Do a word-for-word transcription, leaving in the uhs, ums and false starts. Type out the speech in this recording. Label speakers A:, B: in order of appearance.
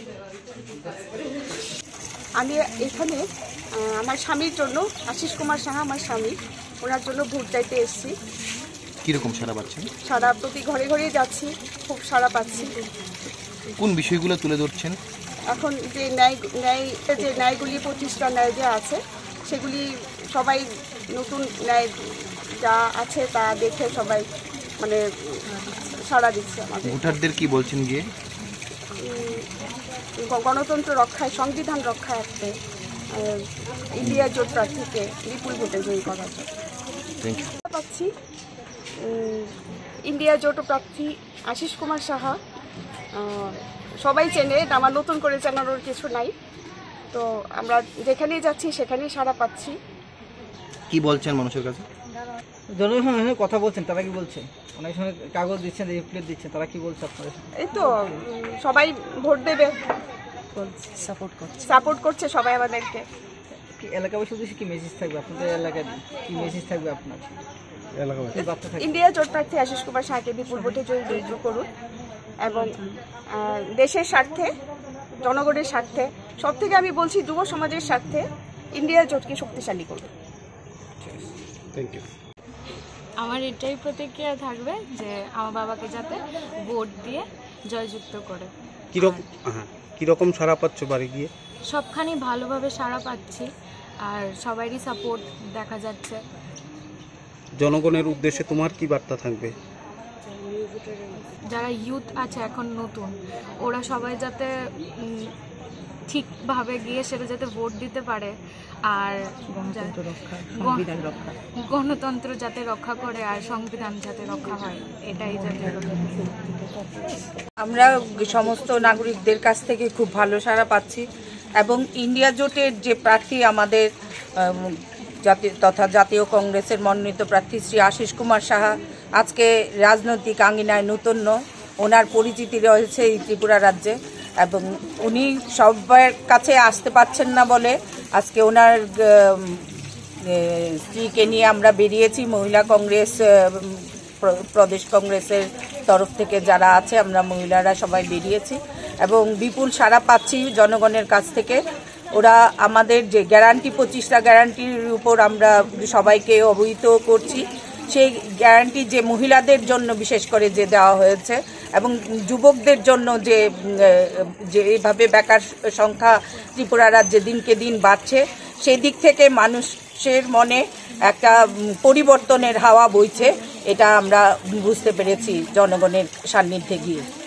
A: আমি এখানে আমার স্বামীর জন্য, আশিস কুমার সাহা আমার স্বামী, ওনার জন্য ভোট চাইতে এসেছি।
B: কীরকম সাড়া পাচ্ছেন?
A: সারা প্রতি ঘরে ঘরে যাচ্ছি, খুব সাড়া পাচ্ছি।
B: কোন বিষয়গুলো তুলে ধরছেন?
A: এখন যে ন্যায় ন্যায় যে ন্যায়গুলি প্রতিষ্ঠা ন্যায় যে আছে সেগুলি সবাই নতুন ন্যায় যা আছে তা দেখে সবাই মানে সাড়া দিচ্ছে। আমাদের
B: ভোটারদের কি বলছেন গিয়ে?
A: গণতন্ত্র রক্ষায়, সংবিধান রক্ষার্থে ইন্ডিয়া জোট প্রার্থীকে বিপুল ভোটে জয়ী করার জন্য পাচ্ছি। ইন্ডিয়া জোট প্রার্থী আশিস কুমার সাহা সবাই চেনে, আমার নতুন করে জানানোর কিছু নাই। তো আমরা যেখানেই যাচ্ছি সেখানেই সাড়া পাচ্ছি।
B: কি বলছেন মানুষের কাছে?
C: জনগণের কথা বলছেন, তারা কি বলছেন? অনেক সময় কাগজ দিচ্ছেন, লিফলেট দিচ্ছেন, তারা কি বলছে আপনাদের?
A: এই তো সবাই ভোট দেবে, সাপোর্ট করছে সাপোর্ট করছে সবাই আমাদেরকে।
C: এলাকাবাসীর উদ্দেশ্যে কি মেসেজ থাকবে আপনাদের? এলাকায় কি মেসেজ থাকবে আপনার এলাকাবাসী?
A: ইন্ডিয়া জোট প্রার্থী আশিস কুমার সাহাকে বিপুল ভোটে জয়ী করুন এবং দেশের স্বার্থে, জনগণের স্বার্থে, সব থেকে আমি বলছি যুব সমাজের স্বার্থে ইন্ডিয়া জোটকে শক্তিশালী করুন।
B: Thank you.
D: আমার এটাই প্রতিক্রিয়া থাকবে যে আমার বাবাকে যাতে ভোট দিয়ে জয়যুক্ত করে।
E: কীরকম হ্যাঁ কীরকম সাড়া পাচ্ছ বাড়ি গিয়ে?
D: সবখানি ভালোভাবে সাড়া পাচ্ছি আর সবারই সাপোর্ট দেখা যাচ্ছে।
E: জনগণের উদ্দেশ্যে তোমার কি বার্তা থাকবে?
D: যারা ইউথ আছে এখন নতুন, ওরা সবাই যাতে ঠিকভাবে গিয়ে সেটা যাতে ভোট দিতে পারে আর গণতন্ত্র যাতে রক্ষা করে আর সংবিধান যাতে রক্ষা হয়, এটাই যাতে।
F: আমরা সমস্ত নাগরিকদের কাছ থেকে খুব ভালো সাড়া পাচ্ছি এবং ইন্ডিয়া জোটের যে প্রার্থী আমাদের জাতীয় তথা জাতীয় কংগ্রেসের মনোনীত প্রার্থী শ্রী আশিস কুমার সাহা আজকে রাজনৈতিক আঙ্গিনায় নতুন, ওনার পরিচিতি রয়েছে এই ত্রিপুরা রাজ্যে এবং উনি সবার কাছে আসতে পারছেন না বলে আজকে ওনার স্ত্রীকে নিয়ে আমরা বেরিয়েছি। মহিলা কংগ্রেস, প্রদেশ কংগ্রেসের তরফ থেকে যারা আছে আমরা মহিলারা সবাই বেরিয়েছি এবং বিপুল সাড়া পাচ্ছি জনগণের কাছ থেকে। ওরা আমাদের যে গ্যারান্টি, পঁচিশটা গ্যারান্টির উপর আমরা সবাইকে অবহিত করছি। সেই গ্যারান্টি যে মহিলাদের জন্য বিশেষ করে যে দেওয়া হয়েছে এবং যুবকদের জন্য যে যেভাবে বেকার সংখ্যা ত্রিপুরা রাজ্যে দিনকে দিন বাড়ছে, সেই দিক থেকে মানুষের মনে একটা পরিবর্তনের হাওয়া বইছে, এটা আমরা বুঝতে পেরেছি জনগণের সান্নিধ্যে গিয়ে।